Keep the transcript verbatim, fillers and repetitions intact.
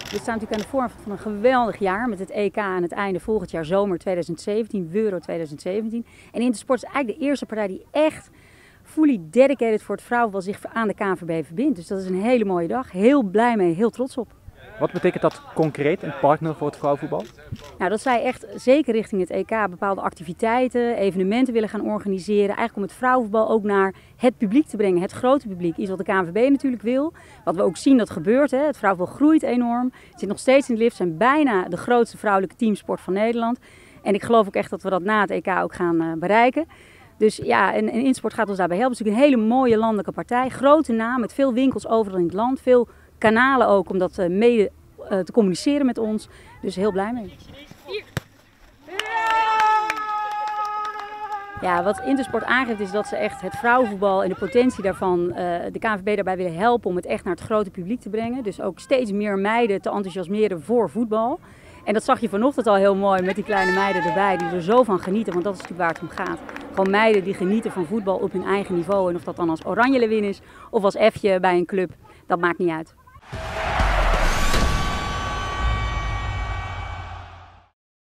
We staan natuurlijk aan de vooravond van een geweldig jaar met het E K aan het einde volgend jaar zomer tweeduizend zeventien, Euro tweeduizend zeventien. En Intersport is eigenlijk de eerste partij die echt fully dedicated voor het vrouwenvoetbal zich aan de K N V B verbindt. Dus dat is een hele mooie dag. Heel blij mee, heel trots op. Wat betekent dat concreet, een partner voor het vrouwenvoetbal? Nou, dat zij echt zeker richting het E K bepaalde activiteiten, evenementen willen gaan organiseren. Eigenlijk om het vrouwenvoetbal ook naar het publiek te brengen, het grote publiek. Iets wat de K N V B natuurlijk wil. Wat we ook zien dat gebeurt. Hè. Het vrouwenvoetbal groeit enorm. Het zit nog steeds in de lift. Zijn bijna de grootste vrouwelijke teamsport van Nederland. En ik geloof ook echt dat we dat na het E K ook gaan uh, bereiken. Dus ja, en, en Intersport gaat ons daarbij helpen. Het is natuurlijk een hele mooie landelijke partij. Grote naam met veel winkels overal in het land. Veel kanalen ook om dat uh, mede uh, te communiceren met ons. Dus heel blij mee. Ja, wat Intersport aangeeft is dat ze echt het vrouwenvoetbal en de potentie daarvan, uh, de K N V B daarbij willen helpen om het echt naar het grote publiek te brengen. Dus ook steeds meer meiden te enthousiasmeren voor voetbal. En dat zag je vanochtend al heel mooi met die kleine meiden erbij die er zo van genieten, want dat is natuurlijk waar het om gaat. Gewoon meiden die genieten van voetbal op hun eigen niveau en of dat dan als Oranje Lewin is of als F'je bij een club, dat maakt niet uit.